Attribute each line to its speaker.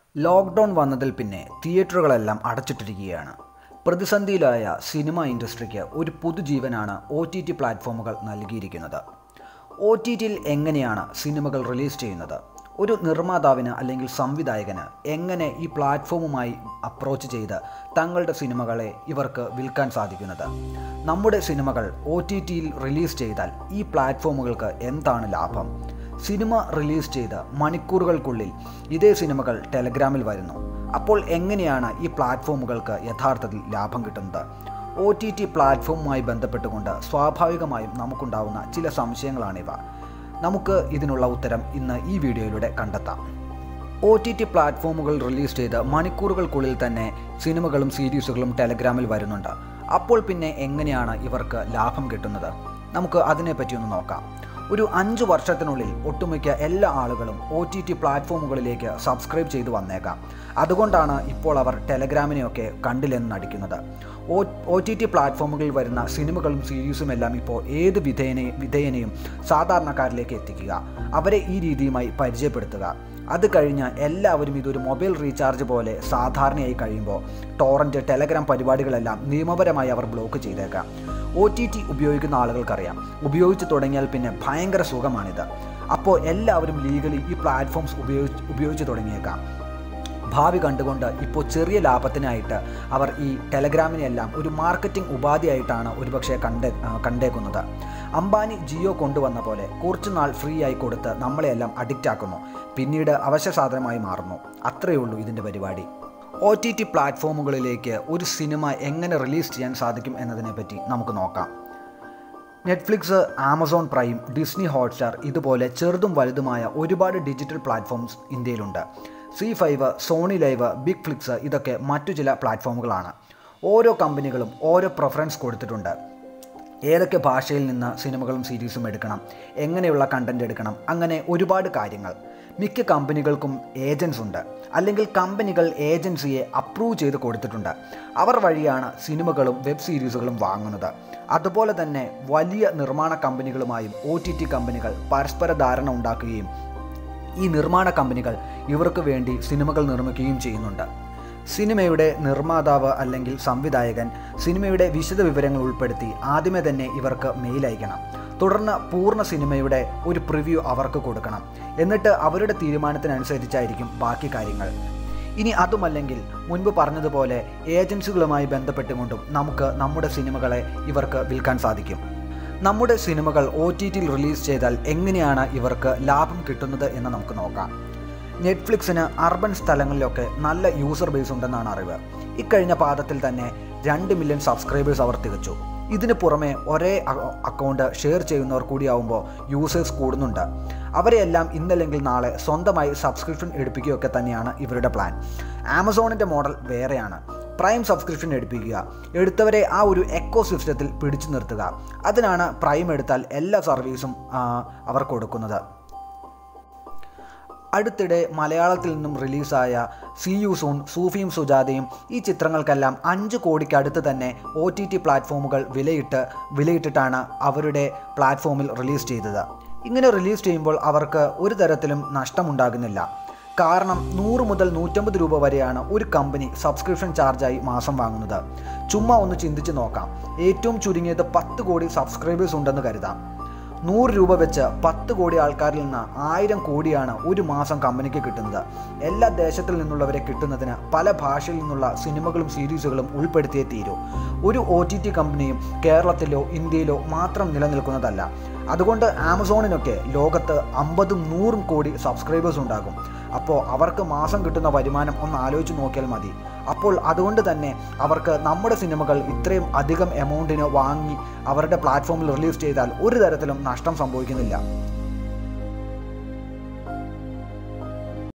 Speaker 1: Lockdown വന്നതിൽ പിന്നെ തിയേറ്ററുകളെല്ലാം അടച്ചിട്ടിരിക്കുകയാണ്. പ്രതിസന്ധിയിലായ cinema ഇൻഡസ്ട്രിക്ക് ഒരു പുതുജീവനാണ് OTT പ്ലാറ്റ്ഫോമുകൾ നൽകിയിരിക്കുന്നത്. OTTയിൽ എങ്ങനെയാണ് സിനിമകൾ റിലീസ് ചെയ്യുന്നത്? ഒരു നിർമ്മാതാവിന് അല്ലെങ്കിൽ സംവിധായകന് എങ്ങനെ ഈ പ്ലാറ്റ്ഫോമുമായി അപ്രോച്ച് ചെയ്ത് തങ്ങളുടെ സിനിമകളെ ഇവർക്ക് വിൽക്കാൻ സാധിക്കുന്നത്? നമ്മുടെ സിനിമകൾ OTTയിൽ റിലീസ് ചെയ്താൽ ഈ പ്ലാറ്റ്ഫോമുകൾക്ക് എന്താണ് ലാഭം? സിനിമ റിലീസ് ചെയ്ത് മണിക്കൂറുകൾക്കുള്ളിൽ ഇതേ സിനിമകൾ ടെലഗ്രാമിൽ വരുന്നു. അപ്പോൾ എങ്ങനെയാണ് ഈ പ്ലാറ്റ്ഫോമുകൾക്ക് യഥാർത്ഥത്തിൽ ലാഭം കിട്ടുന്നത്? OTT പ്ലാറ്റ്ഫോമുമായി ബന്ധപ്പെട്ടുകൊണ്ട് സ്വാഭാവികമായും നമുക്കുണ്ടാവുന്ന ചില സംശയങ്ങളാണിവ. നമുക്ക് ഇതിനുള്ള ഉത്തരം ഇന്ന് ഈ വീഡിയോയിലൂടെ കണ്ടെത്താം. OTT പ്ലാറ്റ്ഫോമുകൾ റിലീസ് ചെയ്ത് മണിക്കൂറുകൾക്കുള്ളിൽ തന്നെ സിനിമകളും സീരീസുകളും ടെലഗ്രാമിൽ വരുന്നുണ്ട്. അപ്പോൾ പിന്നെ എങ്ങനെയാണ് ഇവർക്ക് ലാഭം കിട്ടുന്നത്? നമുക്ക് അതിനെപ്പറ്റി ഒന്ന് നോക്കാം. ഒരു 5 വർഷത്തിനുള്ളിൽ ഒട്ടുമിക്ക എല്ലാ ആളുകളും OTT പ്ലാറ്റ്ഫോമുകളിലേക്ക് സബ്സ്ക്രൈബ് ചെയ്തു വന്നേക്കാം. അതുകൊണ്ടാണ് ഇപ്പോൾ അവർ ടെലഗ്രാമിനെയൊക്കെ കണ്ടില്ലെന്ന് നടിക്കുന്നത്. OTT പ്ലാറ്റ്ഫോമുകളിൽ വരുന്ന സിനിമകളും സീരീസുമെല്ലാം ഇപ്പോൾ ഏത് വിധേയനെയും സാധാരണക്കാരിലേക്ക് എത്തിക്കുക, അവരെ ഈ രീതിയുമായി പരിചയപ്പെടുത്തുക. അത് കഴിഞ്ഞ് എല്ലാവരും ഇതൊരു മൊബൈൽ റീചാർജ് പോലെ സാധാരണയായി കഴിയുമ്പോൾ ടോറൻറ്റ്, ടെലഗ്രാം പരിപാടികളെല്ലാം നിയമപരമായി അവർ ബ്ലോക്ക് ചെയ്തേക്കാം. OTT ഉപയോഗിക്കുന്ന ആളുകൾക്കറിയാം, ഉപയോഗിച്ച് തുടങ്ങിയാൽ പിന്നെ ഭയങ്കര സുഖമാണിത്. അപ്പോൾ എല്ലാവരും ലീഗലി ഈ പ്ലാറ്റ്ഫോംസ് ഉപയോഗിച്ച് തുടങ്ങിയേക്കാം. ഭാവി കണ്ടുകൊണ്ട് ഇപ്പോൾ ചെറിയ ലാഭത്തിനായിട്ട് അവർ ഈ ടെലഗ്രാമിനെല്ലാം ഒരു മാർക്കറ്റിംഗ് ഉപാധിയായിട്ടാണ് ഒരുപക്ഷെ കണ്ടേക്കുന്നത്. അംബാനി ജിയോ കൊണ്ടുവന്ന പോലെ കുറച്ച് നാൾ ഫ്രീ ആയി കൊടുത്ത് നമ്മളെല്ലാം അഡിക്റ്റ് ആക്കുന്നു, പിന്നീട് അവശ്യ സാധനമായി മാറുന്നു. അത്രയേ ഉള്ളൂ ഇതിൻ്റെ പരിപാടി. OTT പ്ലാറ്റ്ഫോമുകളിലേക്ക് ഒരു സിനിമ എങ്ങനെ റിലീസ് ചെയ്യാൻ സാധിക്കും എന്നതിനെപ്പറ്റി നമുക്ക് നോക്കാം. Netflix, Amazon Prime, Disney Hotstar ഇതുപോലെ ചെറുതും വലുതുമായ ഒരുപാട് ഡിജിറ്റൽ പ്ലാറ്റ്ഫോംസ് ഇന്ത്യയിലുണ്ട്. C5, Sony live, big Flix ഇതൊക്കെ മറ്റു ചില പ്ലാറ്റ്ഫോമുകളാണ്. ഓരോ കമ്പനികളും ഓരോ പ്രിഫറൻസ് കൊടുത്തിട്ടുണ്ട്. ഏതൊക്കെ ഭാഷയിൽ നിന്ന് സിനിമകളും സീരീസും എടുക്കണം, എങ്ങനെയുള്ള കണ്ടൻറ് എടുക്കണം, അങ്ങനെ ഒരുപാട് കാര്യങ്ങൾ. മിക്ക കമ്പനികൾക്കും ഏജൻസ് ഉണ്ട്, അല്ലെങ്കിൽ കമ്പനികൾ ഏജൻസിയെ അപ്രൂവ് ചെയ്ത് കൊടുത്തിട്ടുണ്ട്. അവർ വഴിയാണ് സിനിമകളും വെബ് സീരീസുകളും വാങ്ങുന്നത്. അതുപോലെ തന്നെ വലിയ നിർമ്മാണ കമ്പനികളുമായും OTT കമ്പനികൾ പരസ്പര ധാരണ ഉണ്ടാക്കുകയും ഈ നിർമ്മാണ കമ്പനികൾ ഇവർക്ക് വേണ്ടി സിനിമകൾ നിർമ്മിക്കുകയും ചെയ്യുന്നുണ്ട്. സിനിമയുടെ നിർമ്മാതാവ് അല്ലെങ്കിൽ സംവിധായകൻ സിനിമയുടെ വിശദ വിവരങ്ങൾ ഉൾപ്പെടുത്തി ആദ്യമേ തന്നെ ഇവർക്ക് മെയിൽ അയക്കണം. തുടർന്ന് പൂർണ്ണ സിനിമയുടെ ഒരു പ്രിവ്യൂ അവർക്ക് കൊടുക്കണം. എന്നിട്ട് അവരുടെ തീരുമാനത്തിനനുസരിച്ചായിരിക്കും ബാക്കി കാര്യങ്ങൾ. ഇനി അതുമല്ലെങ്കിൽ മുൻപ് പറഞ്ഞതുപോലെ ഏജൻസികളുമായി ബന്ധപ്പെട്ടുകൊണ്ടും നമുക്ക് നമ്മുടെ സിനിമകളെ ഇവർക്ക് വിൽക്കാൻ സാധിക്കും. നമ്മുടെ സിനിമകൾ OTTയിൽ റിലീസ് ചെയ്താൽ എങ്ങനെയാണ് ഇവർക്ക് ലാഭം കിട്ടുന്നത് എന്ന് നമുക്ക് നോക്കാം. നെറ്റ്ഫ്ലിക്സിന് അർബൻ സ്ഥലങ്ങളിലൊക്കെ നല്ല യൂസർ ബേസ് ഉണ്ടെന്നാണ് അറിവ്. ഇക്കഴിഞ്ഞ പാദത്തിൽ തന്നെ 2 മില്യൺ സബ്സ്ക്രൈബേഴ്സ് അവർ തികച്ചു. ഇതിന് പുറമെ ഒരേ അക്കൗണ്ട് ഷെയർ ചെയ്യുന്നവർ കൂടിയാവുമ്പോൾ യൂസേഴ്സ് കൂടുന്നുണ്ട്. അവരെയെല്ലാം ഇന്നല്ലെങ്കിൽ നാളെ സ്വന്തമായി സബ്സ്ക്രിപ്ഷൻ എടുപ്പിക്കുകയൊക്കെ തന്നെയാണ് ഇവരുടെ പ്ലാൻ. ആമസോണിൻ്റെ മോഡൽ വേറെയാണ്. പ്രൈം സബ്സ്ക്രിപ്ഷൻ എടുപ്പിക്കുക, എടുത്തവരെ ആ ഒരു എക്കോ സിസ്റ്റത്തിൽ പിടിച്ചു നിർത്തുക. അതിനാണ് പ്രൈം എടുത്താൽ എല്ലാ സർവീസും അവർ കൊടുക്കുന്നത്. അടുത്തിടെ മലയാളത്തിൽ നിന്നും റിലീസായ സീ യു സൂൺ, സൂഫിയും സുജാതയും ഈ ചിത്രങ്ങൾക്കെല്ലാം 5 കോടിക്കടുത്ത് തന്നെ OTT പ്ലാറ്റ്ഫോമുകൾ വിലയിട്ടിട്ടാണ് അവരുടെ പ്ലാറ്റ്ഫോമിൽ റിലീസ് ചെയ്തത്. ഇങ്ങനെ റിലീസ് ചെയ്യുമ്പോൾ അവർക്ക് ഒരു തരത്തിലും നഷ്ടമുണ്ടാകുന്നില്ല. കാരണം 100 മുതൽ 150 രൂപ വരെയാണ് ഒരു കമ്പനി സബ്സ്ക്രിപ്ഷൻ ചാർജായി മാസം വാങ്ങുന്നത്. ചുമ്മാ ഒന്ന് ചിന്തിച്ച് നോക്കാം. ഏറ്റവും ചുരുങ്ങിയത് 10 കോടി സബ്സ്ക്രൈബേഴ്സ് ഉണ്ടെന്ന് കരുതാം. 100 രൂപ വെച്ച് 10 കോടി ആൾക്കാരിൽ നിന്ന് 1000 കോടിയാണ് ഒരു മാസം കമ്പനിക്ക് കിട്ടുന്നത്. എല്ലാ ദേശത്തിൽ നിന്നുള്ളവരെ കിട്ടുന്നതിന് പല ഭാഷയിൽ നിന്നുള്ള സിനിമകളും സീരീസുകളും ഉൾപ്പെടുത്തിയേ തീരൂ. ഒരു OTT കമ്പനിയും കേരളത്തിലോ ഇന്ത്യയിലോ മാത്രം നിലനിൽക്കുന്നതല്ല. അതുകൊണ്ട് ആമസോണിനൊക്കെ ലോകത്ത് 50ഉം 100ഉം കോടി സബ്സ്ക്രൈബേഴ്സ് ഉണ്ടാകും. അപ്പോൾ അവർക്ക് മാസം കിട്ടുന്ന വരുമാനം ഒന്ന് ആലോചിച്ച് നോക്കിയാൽ മതി. അപ്പോൾ അതുകൊണ്ട് തന്നെ അവർക്ക് നമ്മുടെ സിനിമകൾ ഇത്രയും അധികം എമൗണ്ടിന് വാങ്ങി അവരുടെ പ്ലാറ്റ്ഫോമിൽ റിലീസ് ചെയ്താൽ ഒരു തരത്തിലും നഷ്ടം സംഭവിക്കുന്നില്ല.